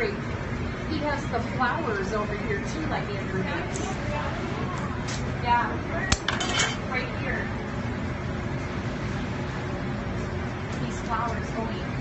great. He has the flowers over here too, like Andrew makes. Yeah, right here. These flowers going